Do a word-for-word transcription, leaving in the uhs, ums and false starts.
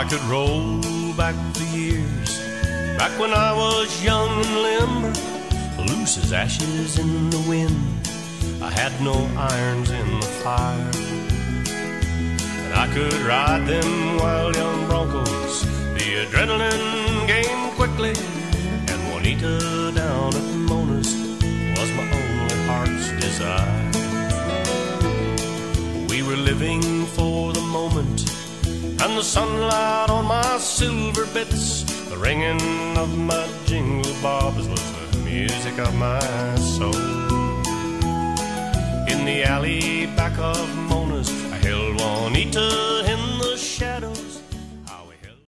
could roll back the years, back when I was young and limber, loose as ashes in the wind. I had no irons in the fire, and I could ride them wild young broncos. The adrenaline came quickly, and Juanita down at Mona's was my only heart's desire. We were living for the moment, and the sunlight on my silver bits, the ringing of my jingle bobs was the music of my soul. In the alley back of Mona's, I held Juanita in the shadow.